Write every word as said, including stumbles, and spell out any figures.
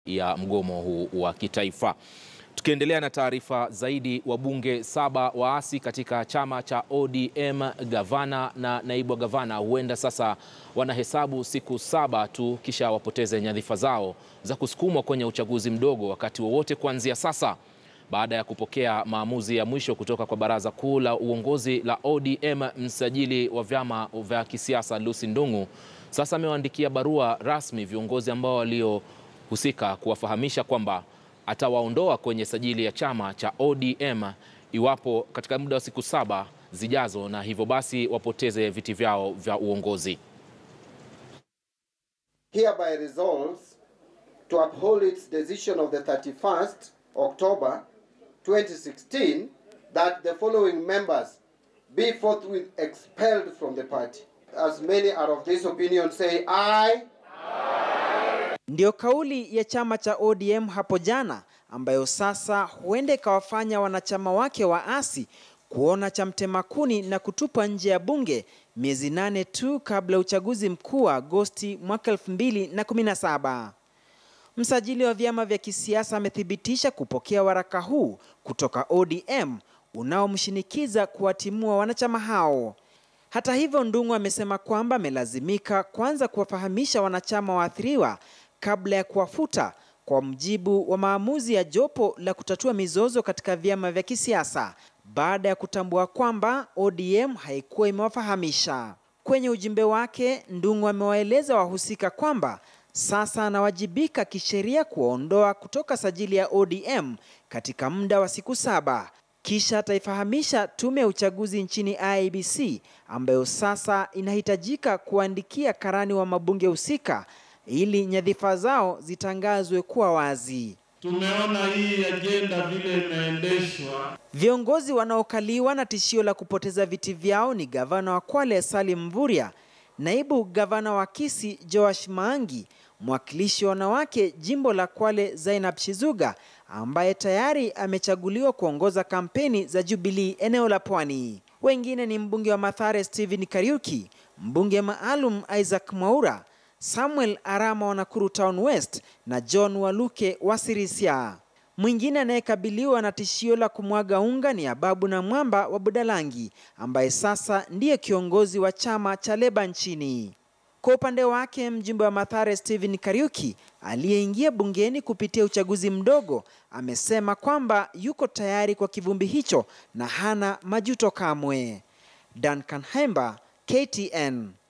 ya mgomo huu wa kitaifa. Tukiendelea na taarifa zaidi, wabunge saba waasi katika chama cha O D M, gavana na naibu gavana huenda sasa wanahesabu siku saba tu kisha wapoteze nyadhifa zao za kusukumwa kwenye uchaguzi mdogo wakati wowote kuanzia sasa. Baada ya kupokea maamuzi ya mwisho kutoka kwa baraza kuu la uongozi la O D M, msajili wa vyama vya kisiasa Lucy Ndung'u sasa amewaandikia barua rasmi viongozi ambao waliohusika kuwafahamisha kwamba atawaondoa kwenye sajili ya chama cha O D M iwapo katika muda wa siku saba zijazo, na hivyo basi wapoteze viti vyao vya uongozi. Hereby resolves to uphold its decision of the thirty-first October twenty sixteen that the following members be forthwith expelled from the party. As many are of this opinion, say aye. Ndio kauli ya chama cha O D M hapo jana, ambayo sasa huenda ikawafanya wanachama wake waasi kuona cha mtema kuni na kutupa nje ya bunge miezi nane tu kabla uchaguzi mkuu wa Agosti mwaka elfu mbili na kumi na saba. Msajili wa vyama vya kisiasa amethibitisha kupokea waraka huu kutoka O D M unaomshinikiza kuwatimua wanachama hao. Hata hivyo, Ndung'u amesema kwamba amelazimika kwanza kuwafahamisha wanachama waathiriwa kabla ya kuwafuta, kwa mjibu wa maamuzi ya jopo la kutatua mizozo katika vyama vya kisiasa, baada ya kutambua kwamba O D M haikuwa imewafahamisha. Kwenye ujumbe wake, Ndung'u amewaeleza wahusika kwamba sasa anawajibika kisheria kuondoa kutoka sajili ya O D M katika muda wa siku saba. Kisha ataifahamisha tume ya uchaguzi nchini I E B C, ambayo sasa inahitajika kuandikia karani wa mabunge husika ili nyadhifa zao zitangazwe kuwa wazi. Tumeona hii agenda vile inaendeshwa. Viongozi wanaokaliwa na tishio la kupoteza viti vyao ni gavana wa Kwale Salim Mvurya, naibu gavana wa Kisii Joash Maangi, mwakilishi wa wanawake jimbo la Kwale Zainab Shizuga, ambaye tayari amechaguliwa kuongoza kampeni za Jubilee eneo la Pwani. Wengine ni mbunge wa Mathare Stephen Kariuki, mbunge maalum Isaac Mwaura, Samuel Arama wa Nakuru Town West na John Waluke wa Sirisia. Mwingine anayekabiliwa na tishio la kumwaga unga ni Ababu na Mwamba wa Budalangi, ambaye sasa ndiye kiongozi wa chama cha Leba nchini. Kwa upande wake, mjumbe wa Mathare Stephen Kariuki, aliyeingia bungeni kupitia uchaguzi mdogo, amesema kwamba yuko tayari kwa kivumbi hicho na hana majuto kamwe. Duncan Hemba, K T N.